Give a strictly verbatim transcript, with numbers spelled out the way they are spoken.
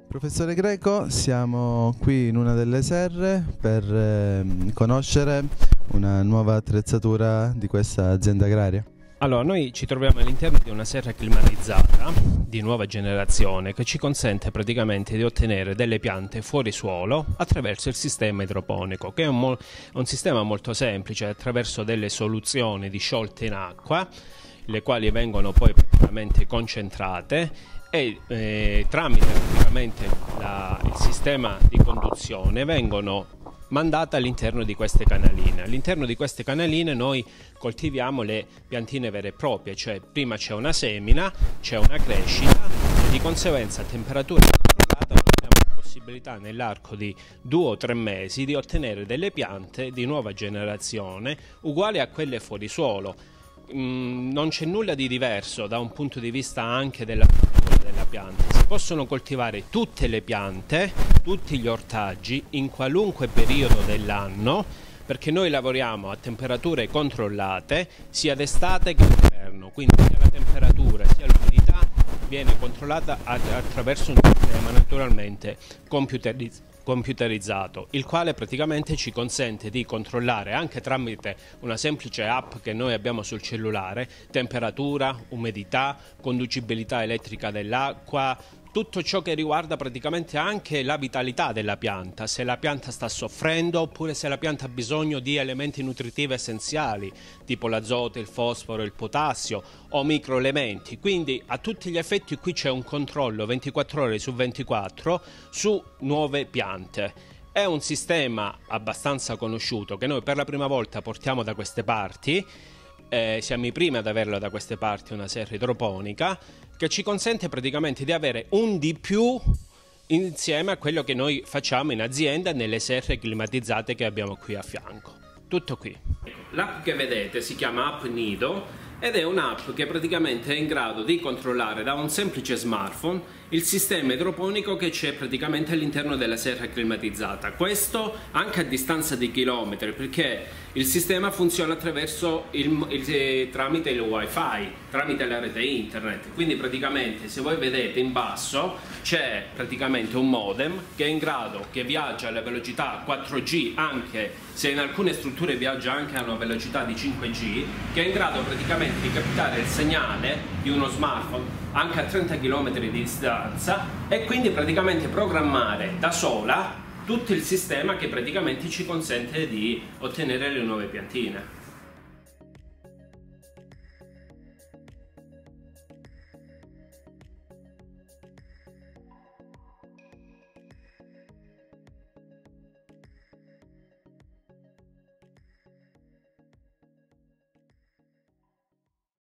Professore Greco, siamo qui in una delle serre per eh, conoscere una nuova attrezzatura di questa azienda agraria. Allora, noi ci troviamo all'interno di una serra climatizzata di nuova generazione che ci consente praticamente di ottenere delle piante fuori suolo attraverso il sistema idroponico, che è un, un sistema molto semplice, attraverso delle soluzioni di sciolte in acqua, le quali vengono poi praticamente concentrate e eh, tramite praticamente la, il sistema di conduzione vengono mandate all'interno di queste canaline. All'interno di queste canaline noi coltiviamo le piantine vere e proprie, cioè prima c'è una semina, c'è una crescita e di conseguenza a temperatura controllata noi abbiamo la possibilità nell'arco di due o tre mesi di ottenere delle piante di nuova generazione uguali a quelle fuori suolo. Mm, non c'è nulla di diverso da un punto di vista anche della della pianta. Si possono coltivare tutte le piante, tutti gli ortaggi in qualunque periodo dell'anno, perché noi lavoriamo a temperature controllate sia d'estate che d'inverno, quindi sia la temperatura sia l'umidità viene controllata attraverso un sistema naturalmente computerizzato computerizzato, il quale praticamente ci consente di controllare anche tramite una semplice app che noi abbiamo sul cellulare temperatura, umidità, conducibilità elettrica dell'acqua, tutto ciò che riguarda praticamente anche la vitalità della pianta, se la pianta sta soffrendo oppure se la pianta ha bisogno di elementi nutritivi essenziali tipo l'azoto, il fosforo, il potassio o microelementi. Quindi a tutti gli effetti qui c'è un controllo ventiquattro ore su ventiquattro su nuove piante. È un sistema abbastanza conosciuto che noi per la prima volta portiamo da queste parti. Eh, siamo i primi ad averla da queste parti, una serra idroponica che ci consente praticamente di avere un di più insieme a quello che noi facciamo in azienda nelle serre climatizzate che abbiamo qui a fianco. Tutto qui. L'app che vedete si chiama App Nido ed è un'app che praticamente è in grado di controllare da un semplice smartphone il sistema idroponico che c'è praticamente all'interno della serra climatizzata. Questo anche a distanza di chilometri, perché il sistema funziona attraverso il, il, tramite il wifi, tramite la rete internet. Quindi praticamente se voi vedete in basso c'è praticamente un modem che è in grado, che viaggia alla velocità quattro G, anche se in alcune strutture viaggia anche a una velocità di cinque G, che è in grado praticamente di captare il segnale di uno smartphone anche a trenta chilometri di distanza e quindi praticamente programmare da sola tutto il sistema che praticamente ci consente di ottenere le nuove piantine.